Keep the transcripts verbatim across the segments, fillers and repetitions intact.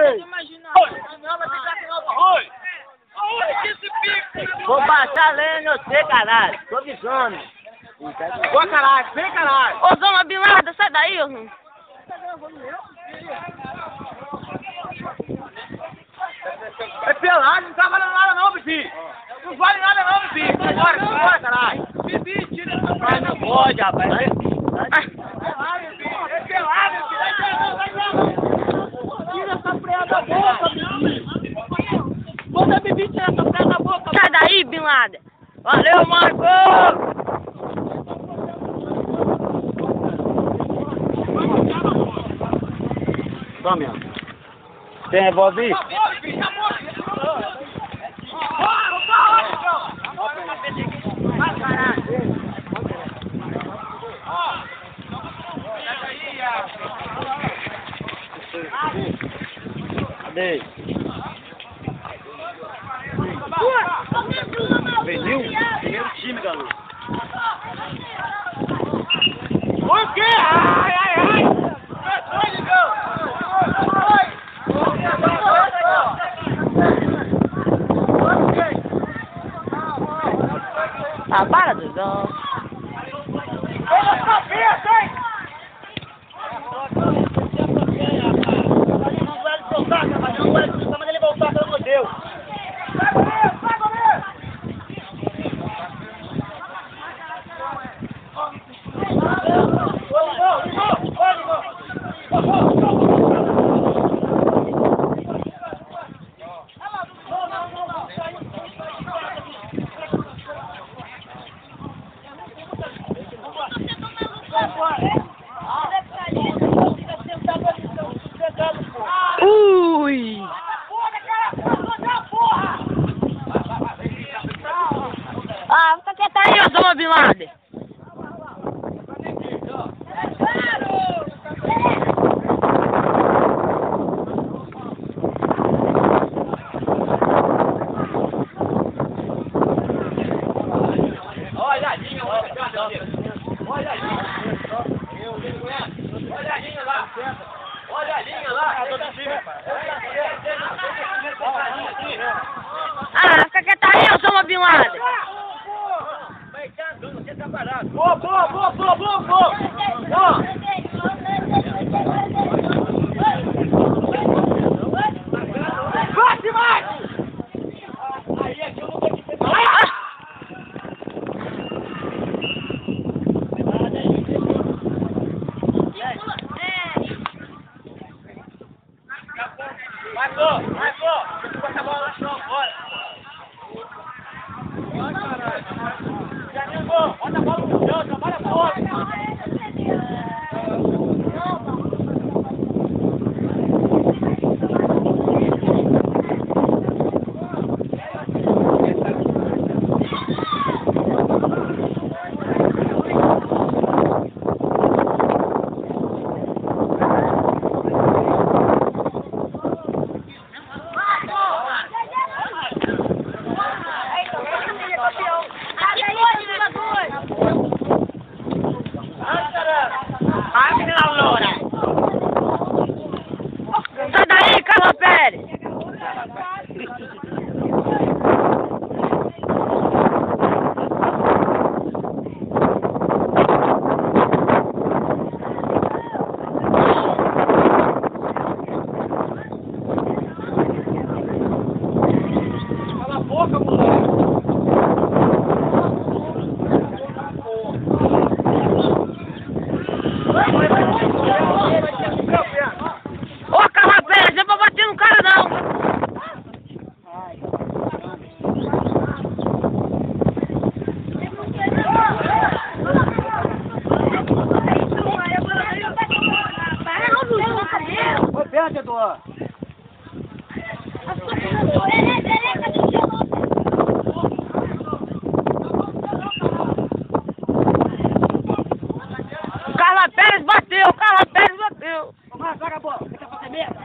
Vou baixar a lenha em você, caralho. Tô avisando. Ô, caralho, vem, caralho. Ô, Zona Bilada, sai daí, ô. É pelado, não tá valendo nada não, Bibi. Não vale nada não, Bibi. Vambora, vambora, caralho. Bibi, tira essa Mas não pode, rapaz. É pelado, Bibi. É pelado, Bibi. Vai, vai, vai. Tira essa freia da boca, Bibi. Manda Bibi tirar essa freia da boca. Sai daí, Bin Laden. Valeu, Marco! Tome, ó. Tem revólver? Cadê? Venil? Primeiro time, garoto. O quê? Ai, ai, ai. Ah, para, Dudão. Olha a cabeça, hein? Não vai ele soltar, rapaz. Não vai ele soltar, mas ele voltar, pelo amor de Deus. Vai, goleiro, vai, goleiro. Ui! Ah, fica quieto aí, ô, Zona Bin Laden. Olha a linha, olha a linha. Olha a linha. Olha a linha lá. Olha a linha lá. Ah, fica quieto aí, ô, Zona Bin Laden. Boa, boa, boa, boa, boa, boa. Boa. Bate mais. Aí aqui eu vou ter que ser. Vai, pô, vai, pô. Deixa eu botar a bola lá, não, bora. Vai, caralho. Já viu, pô? Bota a bola no chão, trabalha a bola. Sai daí, Carla Pérez. Cala a boca, moleque. Ô, Carla Pérez, não é pra bater no cara, não. Ô, perde, Eduardo. Carla Pérez bateu, Carla Pérez bateu. Vamos, joga a bola. Você quer fazer merda?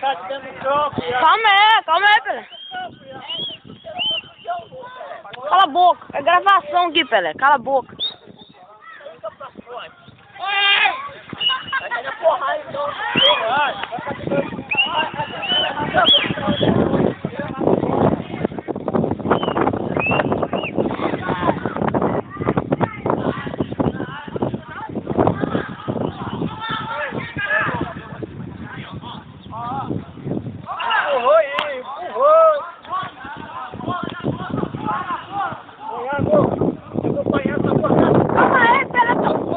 Tá dentro do campo. Calma aí, calma aí, Pelé. Cala a boca. É gravação aqui, Pelé. Cala a boca. Vai cair na porrada, então. Empurrou aí, empurrou. Calma aí, Pelé.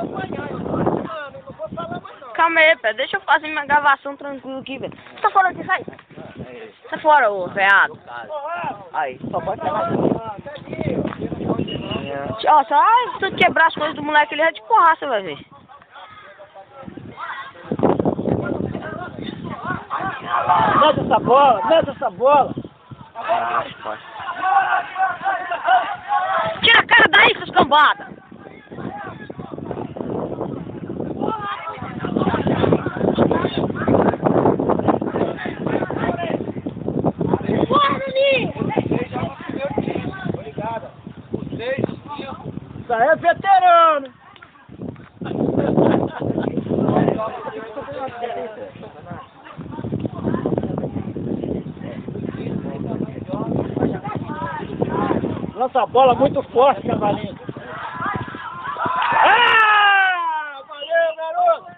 Calma aí, Pelé. Deixa eu fazer minha gravação tranquilo aqui, velho. Tá fora aqui, sai. Sai fora, ô veado. Aí, só pode falar. Ó, só se tu quebrar as coisas do moleque, ele vai te porrar, você vai ver. Mete essa bola, mete essa bola. Tira a cara daí, seus cambadas. Isso aí é veterano. Lança a bola muito forte, cavalinho. Ah! Valeu, garoto!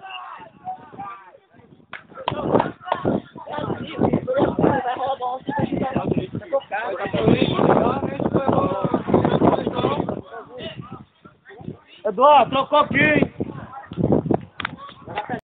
Vai rolar bola, você vai chutar. Eduardo, trocou aqui.